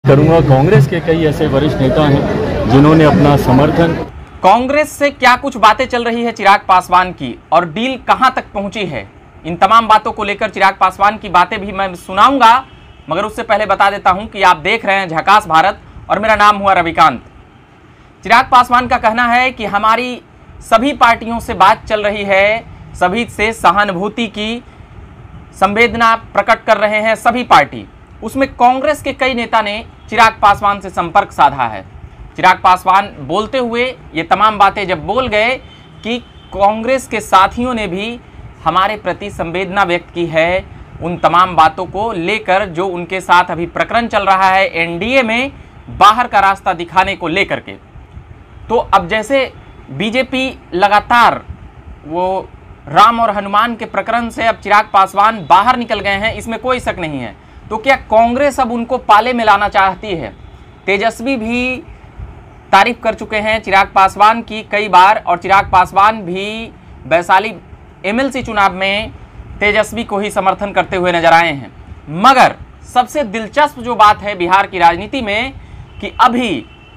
करूंगा। कांग्रेस के कई ऐसे वरिष्ठ नेता हैं जिन्होंने अपना समर्थन। कांग्रेस से क्या कुछ बातें चल रही है चिराग पासवान की और डील कहां तक पहुंची है, इन तमाम बातों को लेकर चिराग पासवान की बातें भी मैं सुनाऊंगा, मगर उससे पहले बता देता हूं कि आप देख रहे हैं झकास भारत और मेरा नाम हुआ रविकांत। चिराग पासवान का कहना है कि हमारी सभी पार्टियों से बात चल रही है, सभी से सहानुभूति की संवेदना प्रकट कर रहे हैं सभी पार्टी। उसमें कांग्रेस के कई नेता ने चिराग पासवान से संपर्क साधा है। चिराग पासवान बोलते हुए ये तमाम बातें जब बोल गए कि कांग्रेस के साथियों ने भी हमारे प्रति संवेदना व्यक्त की है, उन तमाम बातों को लेकर जो उनके साथ अभी प्रकरण चल रहा है एनडीए में बाहर का रास्ता दिखाने को लेकर के। तो अब जैसे बीजेपी लगातार वो राम और हनुमान के प्रकरण से अब चिराग पासवान बाहर निकल गए हैं, इसमें कोई शक नहीं है। तो क्या कांग्रेस अब उनको पाले में लाना चाहती है? तेजस्वी भी तारीफ कर चुके हैं चिराग पासवान की कई बार, और चिराग पासवान भी वैशाली एमएलसी चुनाव में तेजस्वी को ही समर्थन करते हुए नजर आए हैं। मगर सबसे दिलचस्प जो बात है बिहार की राजनीति में कि अभी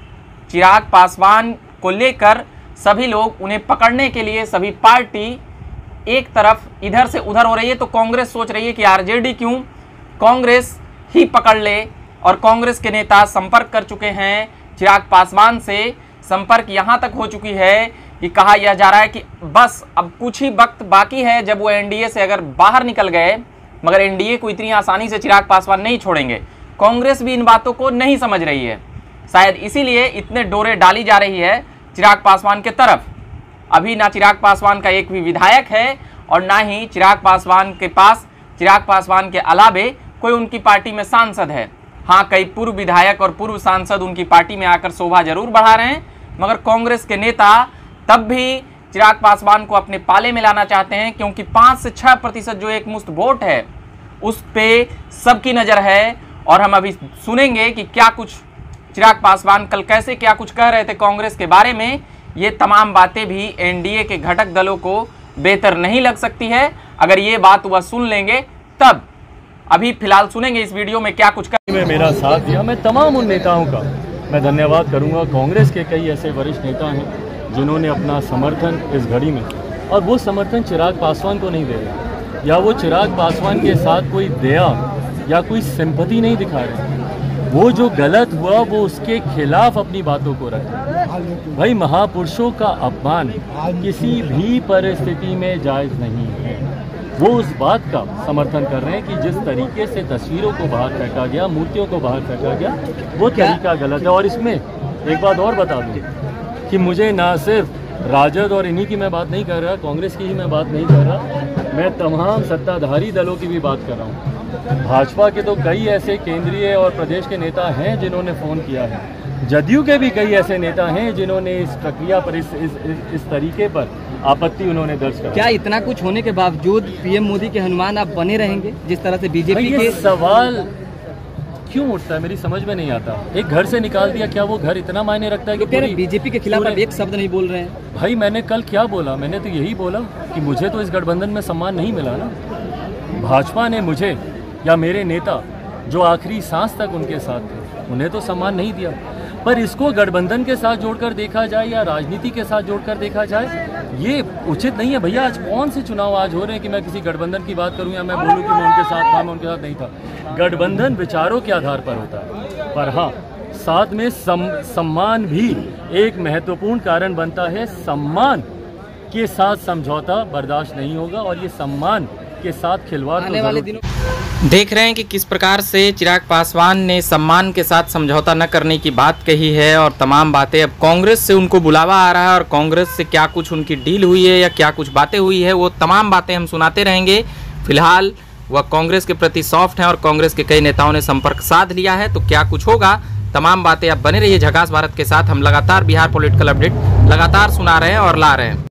चिराग पासवान को लेकर सभी लोग उन्हें पकड़ने के लिए सभी पार्टी एक तरफ इधर से उधर हो रही है। तो कांग्रेस सोच रही है कि आरजेडी क्यों, कांग्रेस ही पकड़ ले, और कांग्रेस के नेता संपर्क कर चुके हैं चिराग पासवान से। संपर्क यहां तक हो चुकी है कि कहा यह जा रहा है कि बस अब कुछ ही वक्त बाकी है जब वो एनडीए से अगर बाहर निकल गए, मगर एनडीए को इतनी आसानी से चिराग पासवान नहीं छोड़ेंगे। कांग्रेस भी इन बातों को नहीं समझ रही है, शायद इसीलिए इतने डोरे डाली जा रही है चिराग पासवान के तरफ। अभी ना चिराग पासवान का एक भी विधायक है और ना ही चिराग पासवान के पास चिराग पासवान के अलावे कोई उनकी पार्टी में सांसद है। हाँ, कई पूर्व विधायक और पूर्व सांसद उनकी पार्टी में आकर शोभा जरूर बढ़ा रहे हैं, मगर कांग्रेस के नेता तब भी चिराग पासवान को अपने पाले में लाना चाहते हैं, क्योंकि 5 से 6% जो एक मुश्त वोट है उस पे सबकी नज़र है। और हम अभी सुनेंगे कि क्या कुछ चिराग पासवान कल कैसे क्या कुछ कह रहे थे कांग्रेस के बारे में। ये तमाम बातें भी एनडीए के घटक दलों को बेहतर नहीं लग सकती है। अगर ये बात वह सुन लेंगे तब, अभी फिलहाल सुनेंगे इस वीडियो में क्या कुछ में मेरा साथ दिया। मैं तमाम उन नेताओं का मैं धन्यवाद करूंगा। कांग्रेस के कई ऐसे वरिष्ठ नेता हैं जिन्होंने अपना समर्थन इस घड़ी में, और वो समर्थन चिराग पासवान को नहीं दे रहे, या वो चिराग पासवान के साथ कोई दया या कोई सिंपैथी नहीं दिखा रहे। वो जो गलत हुआ वो उसके खिलाफ अपनी बातों को रखें। भाई, महापुरुषों का अपमान किसी भी परिस्थिति में जायज़ नहीं है। वो उस बात का समर्थन कर रहे हैं कि जिस तरीके से तस्वीरों को बाहर फेंका गया, मूर्तियों को बाहर फेंका गया, वो तरीका गलत है। और इसमें एक बात और बता दूं कि मुझे ना सिर्फ राजद और इन्हीं की मैं बात नहीं कर रहा, कांग्रेस की ही मैं बात नहीं कर रहा, मैं तमाम सत्ताधारी दलों की भी बात कर रहा हूँ। भाजपा के तो कई ऐसे केंद्रीय और प्रदेश के नेता हैं जिन्होंने फ़ोन किया है, जदयू के भी कई ऐसे नेता हैं जिन्होंने इस प्रक्रिया पर इस तरीके पर आपत्ति उन्होंने दर्ज करा। क्या इतना कुछ होने के बावजूद पीएम मोदी के हनुमान आप बने रहेंगे जिस तरह से बीजेपी के? ये सवाल क्यों उठता है मेरी समझ में नहीं आता। एक घर से निकाल दिया, क्या वो घर इतना मायने रखता है कि बीजेपी के खिलाफ आप एक शब्द नहीं बोल रहे हैं? भाई, मैंने कल क्या बोला? मैंने तो यही बोला कि मुझे तो इस गठबंधन में सम्मान नहीं मिला ना। भाजपा ने मुझे या मेरे नेता जो आखिरी सांस तक उनके साथ थे, उन्हें तो सम्मान नहीं दिया। पर इसको गठबंधन के साथ जोड़कर देखा जाए या राजनीति के साथ जोड़कर देखा जाए, ये उचित नहीं है। भैया, आज कौन से चुनाव आज हो रहे हैं कि मैं किसी गठबंधन की बात करूं या मैं बोलूं कि मैं उनके साथ था, मैं उनके साथ नहीं था। गठबंधन विचारों के आधार पर होता है, पर हाँ, साथ में सम्मान भी एक महत्वपूर्ण कारण बनता है। सम्मान के साथ समझौता बर्दाश्त नहीं होगा, और ये सम्मान के साथ खिलवाड़ आने वाले दिनों देख रहे हैं कि किस प्रकार से चिराग पासवान ने सम्मान के साथ समझौता न करने की बात कही है, और तमाम बातें अब कांग्रेस से उनको बुलावा आ रहा है, और कांग्रेस से क्या कुछ उनकी डील हुई है या क्या कुछ बातें हुई है, वो तमाम बातें हम सुनाते रहेंगे। फिलहाल वह कांग्रेस के प्रति सॉफ्ट हैं और कांग्रेस के कई नेताओं ने संपर्क साध लिया है। तो क्या कुछ होगा, तमाम बातें अब बने रहिए झकास भारत के साथ। हम लगातार बिहार पॉलिटिकल अपडेट लगातार सुना रहे हैं और ला रहे हैं।